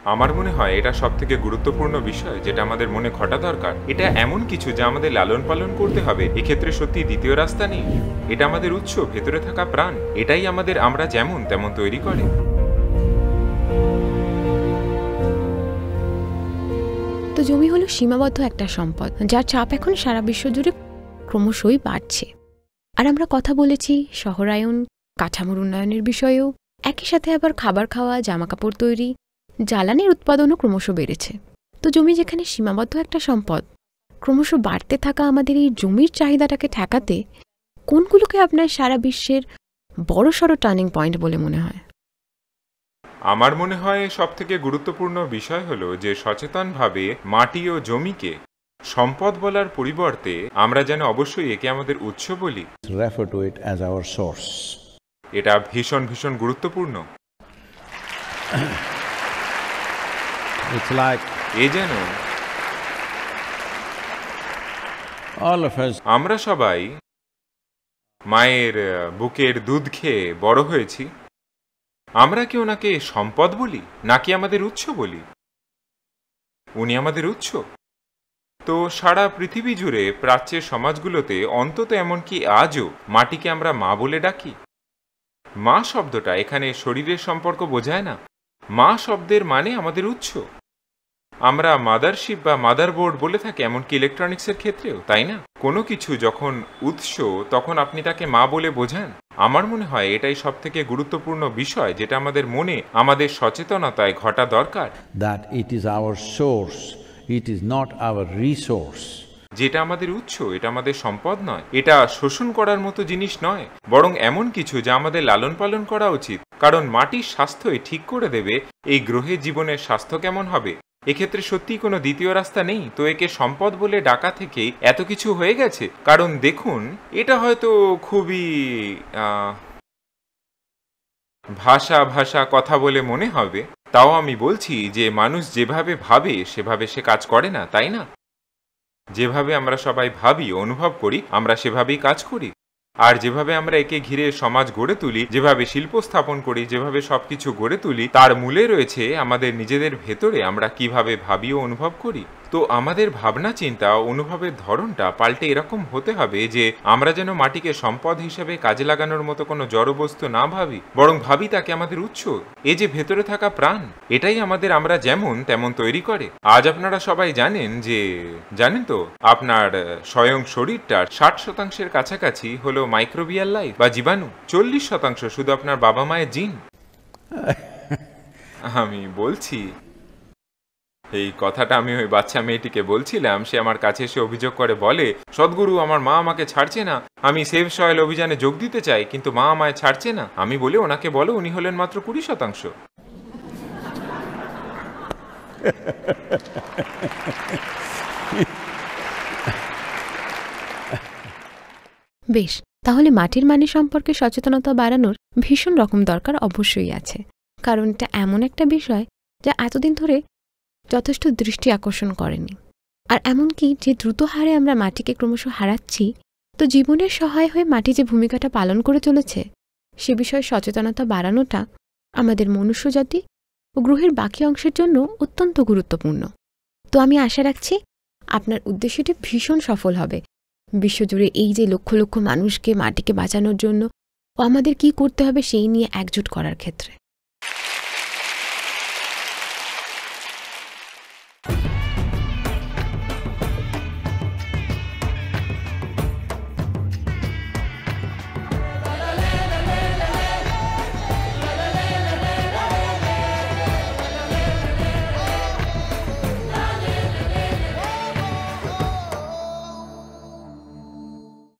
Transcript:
আমার মনে হয় এটা সবথেকে গুরুত্বপূর্ণ বিষয় যেটা আমাদের মনে ঘটা দরকার। এটা এমন কিছু যা আমাদের লালন পালন করতে হবে। এক্ষেত্রে সত্যি দ্বিতীয় রাস্তা নেই। এটা আমাদের উৎস, ভেতরে থাকা প্রাণ। এটাই আমাদের আমরা যেমন তেমন তৈরি করে। তো জমি হলো সীমাবদ্ধ একটা সম্পদ, যার চাপ এখন সারা বিশ্ব জুড়ে ক্রমশই বাড়ছে। আর আমরা কথা বলেছি শহরায়ন, কাঠামোর উন্নয়নের বিষয়েও। একই সাথে আবার খাবার খাওয়া, জামাকাপড় তৈরি, জ্বালানির উৎপাদনও ক্রমশ বেড়েছে। তো জমি যেখানে সীমাবদ্ধ একটা সম্পদ, ক্রমশ বাড়তে থাকা আমাদের এই জমির চাহিদাটাকে ঠেকাতে কোনগুলোকে আপনার সারা বিশ্বের বড়সড় টার্নিং পয়েন্ট বলে মনে হয়? আমার মনে হয় সবথেকে গুরুত্বপূর্ণ বিষয় হলো যে সচেতনভাবে মাটি ও জমিকে সম্পদ বলার পরিবর্তে আমরা যেন অবশ্যই একে আমাদের উৎস বলি। Refer to it as our source. এটা ভীষণ ভীষণ গুরুত্বপূর্ণ। It's like এ যেন all of us আমরা সবাই মায়ের বুকের দুধ খেয়ে বড় হয়েছি। আমরা কি ওনাকে সম্পদ বলি নাকি আমাদের উৎস বলি? উনি আমাদের উৎস। তো সারা পৃথিবী জুড়ে প্রাচ্যের সমাজগুলোতে অন্তত এমনকি আজও মাটিকে আমরা মা বলে ডাকি। মা শব্দটা এখানে শরীরের সম্পর্ক বোঝায় না। মা শব্দের মানে আমাদের উৎস। আমরা মাদারশিপ বা মাদারবোর্ড বলে থাকি, এমনকি ইলেকট্রনিক্সের ক্ষেত্রেও, তাই না? কোনো কিছু যখন উৎস তখন আপনি তাকে মা বলে বোঝান। আমার মনে হয় এটাই সবথেকে গুরুত্বপূর্ণ বিষয় যেটা আমাদের মনে, আমাদের সচেতনতায় ঘটা দরকার। that it is our source, it is not our resource. যেটা আমাদের উৎস, এটা আমাদের সম্পদ নয়, এটা শোষণ করার মতো জিনিস নয়, বরং এমন কিছু যা আমাদের লালন পালন করা উচিত। কারণ মাটির স্বাস্থ্যই ঠিক করে দেবে এই গ্রহে জীবনের স্বাস্থ্য কেমন হবে। এক্ষেত্রে সত্যিই কোনো দ্বিতীয় রাস্তা নেই। তো একে সম্পদ বলে ডাকা থেকেই এত কিছু হয়ে গেছে। কারণ দেখুন, এটা হয়তো খুবই ভাষা কথা বলে মনে হবে, তাও আমি বলছি যে মানুষ যেভাবে ভাবে সেভাবে সে কাজ করে না, তাই না? যেভাবে আমরা সবাই ভাবি, অনুভব করি, আমরা সেভাবেই কাজ করি। আর যেভাবে আমরা একে ঘিরে সমাজ গড়ে তুলি, যেভাবে শিল্প স্থাপন করি, যেভাবে সবকিছু গড়ে তুলি, তার মূলে রয়েছে আমাদের নিজেদের ভেতরে আমরা কিভাবে ভাবি ও অনুভব করি। তো আমাদের ভাবনা চিন্তা অনুভবের ধরনটা পাল্টে এরকম হতে হবে যে আমরা যেন মাটিকে সম্পদ হিসেবে কাজে লাগানোর মতো কোনো জড়বস্তু না ভাবি, বরং ভাবি তাকে আমাদের উৎস। এ যে ভেতরে থাকা প্রাণ, এটাই আমাদের আমরা যেমন তেমন তৈরি করে। আজ আপনারা সবাই জানেন তো আপনার স্বয়ং শরীরটার 60% কাছাকাছি হলো মাইক্রোবিয়াল লাইফ বা জীবাণু, 40% শুধু আপনার বাবা মায়ের জিন। আমি বলছি এই কথাটা আমি ওই বাচ্চা মেয়েটিকে বলছিলাম। সে আমার কাছে এসে অভিযোগ করে বলে, সদ্গুরু, আমার মা আমাকে ছাড়ছে না, আমি সেভ সয়েল অভিযানে যোগ দিতে চাই কিন্তু মা আমায় ছাড়ছে না। আমি বলি, ওনাকে বলো উনি হলেন মাত্র 20%। বেশ, তাহলে মাটির মানে সম্পর্কে সচেতনতা বাড়ানোর ভীষণ রকম দরকার অবশ্যই আছে। কারণ এটা এমন একটা বিষয় যা এতদিন ধরে যথেষ্ট দৃষ্টি আকর্ষণ করেনি। আর এমনকি যে দ্রুত হারে আমরা মাটিকে ক্রমশ হারাচ্ছি, তো জীবনের সহায় হয়ে মাটি যে ভূমিকাটা পালন করে চলেছে সে বিষয়ে সচেতনতা বাড়ানোটা আমাদের মনুষ্যজাতি ও গ্রহের বাকি অংশের জন্য অত্যন্ত গুরুত্বপূর্ণ। তো আমি আশা রাখছি আপনার উদ্দেশ্যটি ভীষণ সফল হবে। বিশ্বজুড়ে এই যে লক্ষ লক্ষ মানুষকে মাটিকে বাঁচানোর জন্য ও আমাদের কি করতে হবে সেই নিয়ে একজোট করার ক্ষেত্রে।